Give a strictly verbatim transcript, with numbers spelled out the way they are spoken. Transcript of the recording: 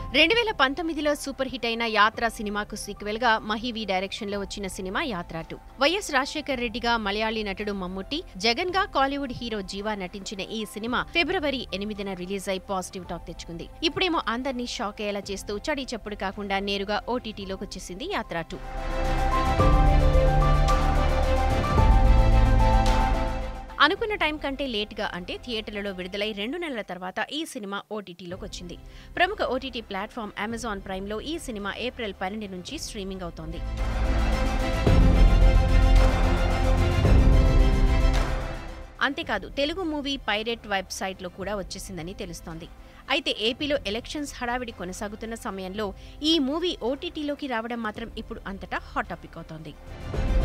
రెండు వేల పంతొమ్మిదిలో సూపర్ హిట్ అయిన యాత్ర సినిమాకు సీక్వెల్ గా మహీవి డైరెక్షన్ లో వచ్చిన cinema Yatra two. YS Rajasekhar రెడ్డిగా మలయాళీ నటుడు మమ్ముట్టి, జగన్ గా కాలీవుడ్ హీరో జీవా నటించిన ఈ సినిమా ఫిబ్రవరి ఎనిమిదిన రిలీజ్ అయి పాజిటివ్ టాక్ తెచ్చుకుంది. ఇప్పుడేమో అందర్నీ షాక్ అయ్యేలా చేస్తూ చడి చప్పుడు కాకుండా నేరుగా ఓటీటీలోకి వచ్చేసింది యాత్ర టూ. అనుకున్న టైం కంటే లేట్గా అంటే థియేటర్లలో విడుదలై రెండు నెలల తర్వాత ఈ సినిమా ఓటీటీలోకి వచ్చింది. ప్రముఖ ఓటీటీ ప్లాట్ఫామ్ అమెజాన్ ప్రైమ్లో ఈ సినిమా ఏప్రిల్ పన్నెండు నుంచి స్ట్రీమింగ్ అవుతోంది. అంతేకాదు తెలుగు మూవీ పైరేట్ వెబ్సైట్లో కూడా వచ్చేసిందని తెలుస్తోంది. అయితే ఏపీలో ఎలక్షన్స్ హడావిడి కొనసాగుతున్న సమయంలో ఈ మూవీ ఓటీటీలోకి రావడం మాత్రం ఇప్పుడు అంతటా హాట్ టాపిక్ అవుతోంది.